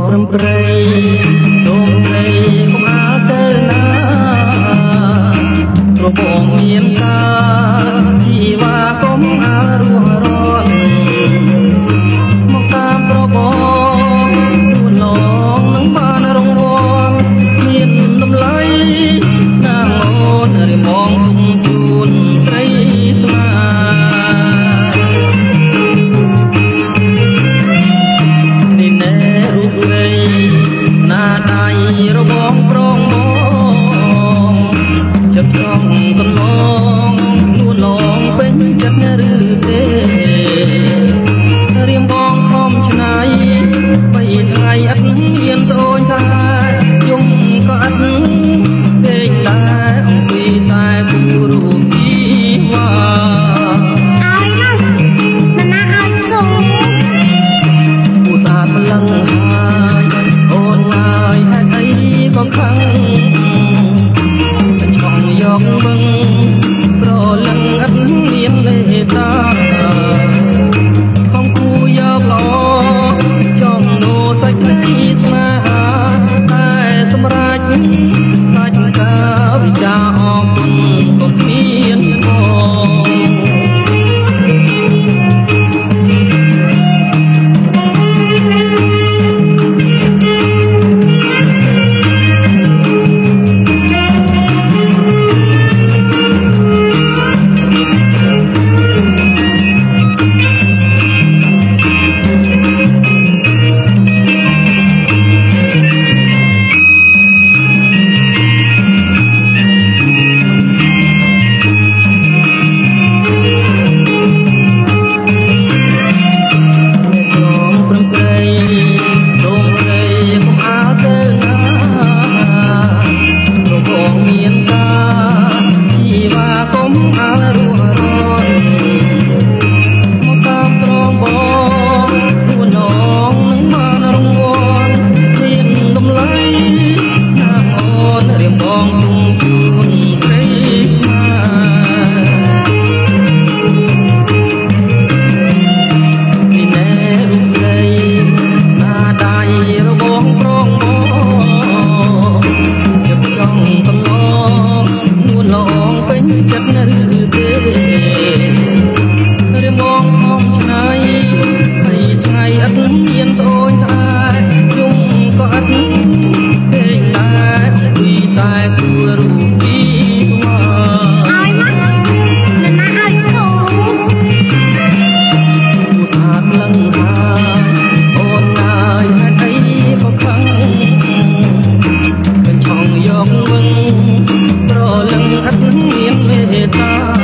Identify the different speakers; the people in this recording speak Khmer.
Speaker 1: ព្រមព្រៃសូមស្រីកុំអាលទៅណាប្របងមានការជីវ៉ាកុំអាលរស់រាន់មកតាមប្របងទូនឡងនឹងបានរង្វាន់មានតម្លៃណាងអូនរិមងគុំជូនស្រីស្មារបងប្រងមកចិត្តចង់កន្លងនួនឡងពេញចិត្តឬទេរៀមបងខំឆ្នៃបីថ្ងៃអត់មានត្អូញតែយំក៏អត់ពេកដែរអំពីតែគូរូបជីវ៉ាឲ្យណាណាឲ្យសូមឧស្សាហ៍ម្លឹងហើយអូនហើយហេតុអីក៏ខឹងចង់យកមឹងប្រលឹងអត់មានលេតាខំគូយកឡចំនោសាច់ជីស្នេហាតែសម្រាប់សាច់កាវិចាអរគុណក៏គ្មានផងចិត្តឬទេរៀមងខំឆ្នៃហើយថ្ងៃអត់មានត្អូញតែយំក៏អត់ពេកដែរពីតែគួររូបជីវ៉ាឲ្យមកណាឲ្យសូមឧស្សាហ៍លឹងហើយអូនហើយហេតុអីក៏ខឹងចង់យកមឹងប្រលឹងអត់មានមេត្តា